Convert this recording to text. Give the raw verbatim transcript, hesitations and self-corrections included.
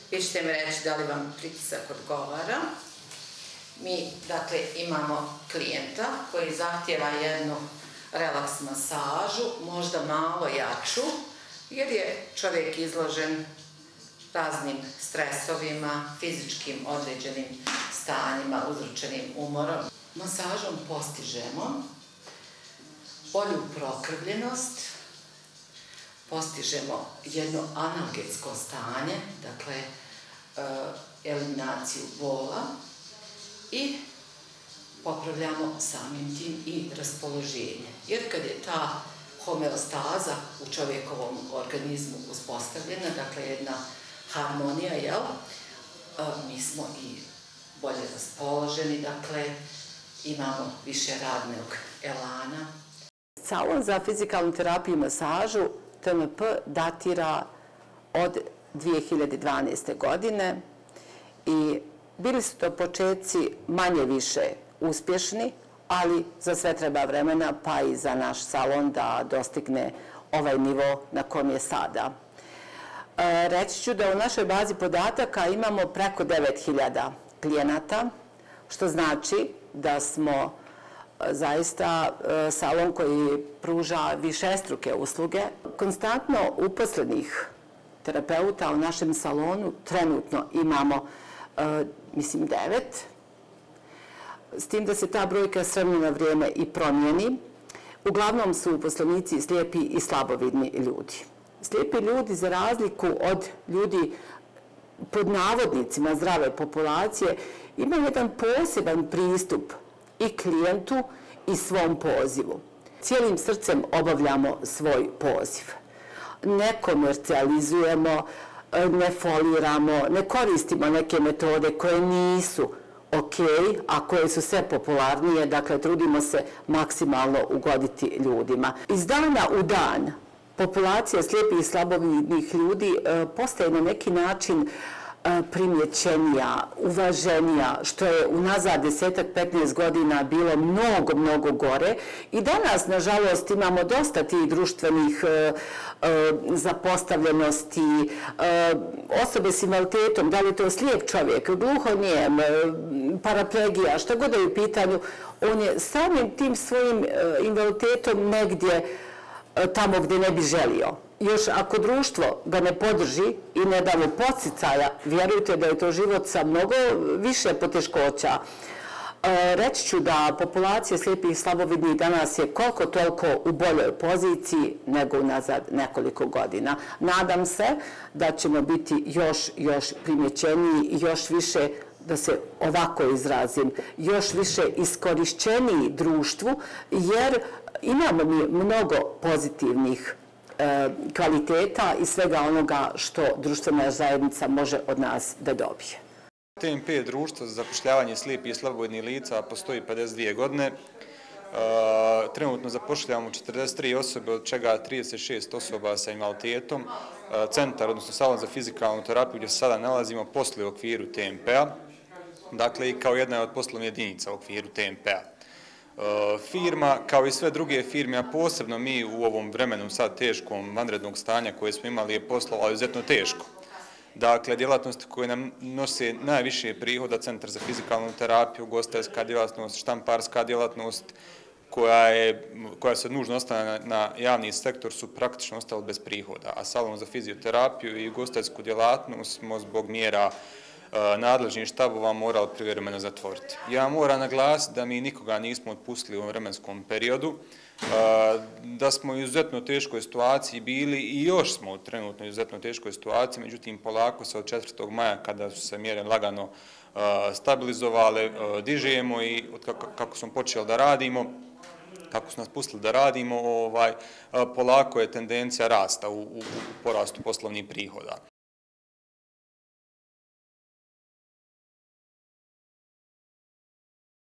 Vi ćete mi reći da li vam pritisak odgovara. Mi, dakle, imamo klijenta koji zahtjeva jednu relaks masažu, možda malo jaču, jer je čovjek izložen raznim stresovima, fizičkim određenim stanjima, uzročenim umorom. Masažom postižemo bolju prokrvljenost, postižemo jedno analgetsko stanje, dakle, eliminaciju bola i popravljamo samim tim i raspoloženje. Jer kad je ta homeostaza u čovjekovom organizmu uspostavljena, dakle jedna harmonija, jel, mi smo i bolje raspoloženi, dakle, imamo više radnog elana. Salon za fizikalnu terapiju i masažu T M P datira od dvije hiljade dvanaeste. godine i bili su to početci manje više uspješni, ali za sve treba vremena, pa i za naš salon da dostigne ovaj nivo na kom je sada. Reći ću da u našoj bazi podataka imamo preko devet hiljada klijenata, što znači da smo zaista salon koji pruža višestruke usluge. Konstantno uposlenih terapeuta u našem salonu trenutno imamo, mislim, devet. S tim da se ta brojka s vremena na vrijeme i promijeni. Uglavnom su uposlenici slijepi i slabovidni ljudi. Slijepi ljudi, za razliku od ljudi pod navodnicima zdrave populacije, imaju jedan poseban pristup i klijentu i svom pozivu. Cijelim srcem obavljamo svoj poziv. Ne komercijalizujemo, ne foliramo, ne koristimo neke metode koje nisu ok, a koje su sve popularnije, dakle trudimo se maksimalno ugoditi ljudima. Iz dana u dan populacija slijepih i slabovidnih ljudi postaje na neki način primjećenija, uvaženija, što je unazad desetak, petnaest godina bilo mnogo, mnogo gore. I danas, nažalost, imamo dosta tih društvenih zapostavljenosti, osobe s invaliditetom, da li je to slijep čovjek, gluhonijem, paraplegija, što god je u pitanju, on je samim tim svojim invaliditetom negdje tamo gdje ne bi želio. Još ako društvo ga ne podrži i ne da mu podsticaja, vjerujte da je to život sa mnogo više poteškoća. Reći ću da populacija slijepih i slabovidnih danas je koliko toliko u boljoj poziciji nego unazad nekoliko godina. Nadam se da ćemo biti još, još primjećeniji i još više, da se ovako izrazim, još više iskorišćeniji društvu, jer imamo mi mnogo pozitivnih kvaliteta i svega onoga što društvena zajednica može od nas da dobije. T M P društvo za zapošljavanje slijepih i slabovidnih lica postoji pedeset dvije godine. Trenutno zapošljavamo četrdeset tri osobe, od čega trideset šest osoba sa invaliditetom. Centar, odnosno salon za fizikalnu terapiju gdje se sada nalazimo, posluje u okviru T M P-a, dakle i kao jedna od poslovnih jedinica u okviru T M P-a. Firma, kao i sve druge firme, a posebno mi u ovom vremenu sad teškom vanrednog stanja koje smo imali, je poslovalo izuzetno teško. Dakle, djelatnosti koje nam nose najviše prihoda, Centar za fizikalnu terapiju, ugostiteljska djelatnost, štamparska djelatnost, koja, je, koja se nužno ostane na javni sektor, su praktično ostali bez prihoda. A salon za fizioterapiju i ugostiteljsku djelatnost smo zbog mjera nadležnih štabova morali privremeno zatvoriti. Ja moram naglasiti da mi nikoga nismo otpustili u ovom vremenskom periodu, da smo u izuzetno teškoj situaciji bili i još smo trenutno u izuzetno teškoj situaciji, međutim polako se od četvrtog maja, kada su se mjere lagano stabilizovale, dižemo i kako smo počeli da radimo, kako su nas pustili da radimo, ovaj, polako je tendencija rasta u, u, u porastu poslovnih prihoda.